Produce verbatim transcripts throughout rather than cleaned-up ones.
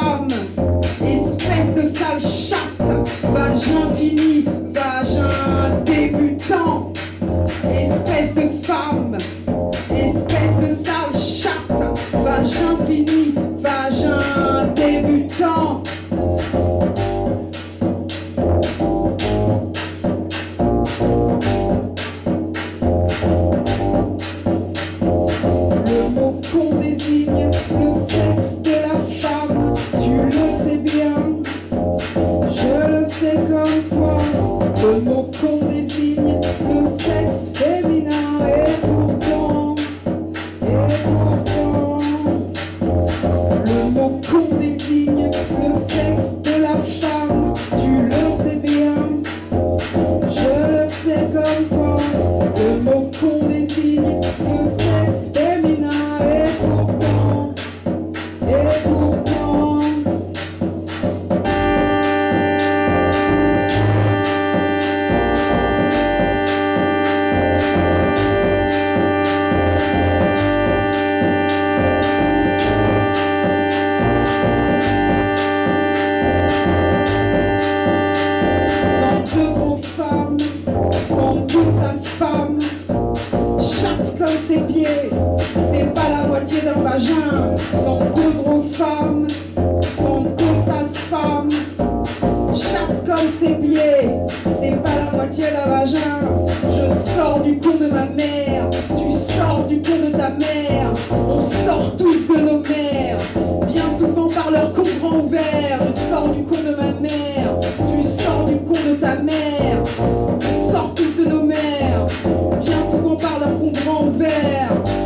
femme, espèce de sale chatte, vagin fini, vagin débutant, espèce de femme, espèce de sale chatte, vagin fini, vagin débutant. Le mot con désigne le sexe de la femme, tu le sais bien, je le sais comme toi. Le mot con désigne le sexe féminin et pourtant, et pourtant. Le mot con désigne le sexe de la femme, tu le sais bien, je le sais comme toi. Le mot con désigne le sexe féminin et pourtant, et pourtant. Bande de gros femmes, bande de sales femmes, chatte comme ses pieds, t'es pas la moitié d'un vagin. Bande de gros femmes, bande de sales femmes, chatte comme ses pieds, t'es pas la moitié d'un vagin. Je sors du con de ma mère, tu sors du con de ta mère, on sort tous de nos mères, bien souvent par leur con grand ouvert. Je sors du con de ma mère, tu sors du con de ta mère, on sort tous de nos mères, bien souvent par leur con grand ouvert.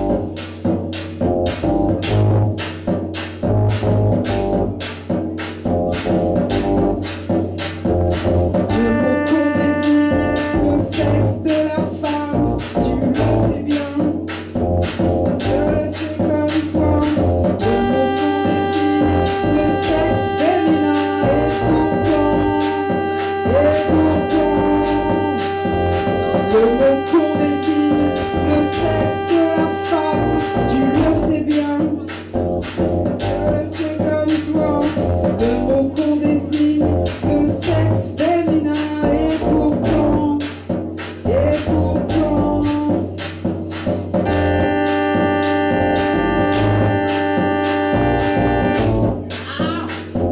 Le mot con désigne le sexe de la femme, tu le sais bien, je le sais comme toi. Le mot con désigne le sexe féminin et pourtant, et pourtant. Le mot con désigne le sexe de la femme, tu le sais bien, je le sais comme toi. Le mot con désigne le sexe féminin et pourtant, et pourtant. Ah!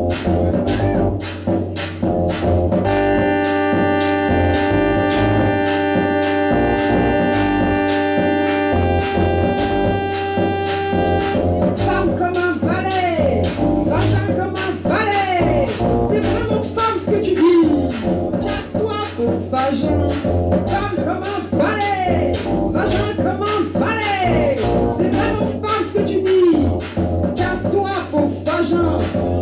Femme comme un balai, vagin comme un balai, c'est vraiment femme ce que tu dis. Casse-toi pauvre vagin, femme comme un balai, vagin comme un balai, c'est vraiment femme ce que tu dis. Casse-toi pauvre vagin,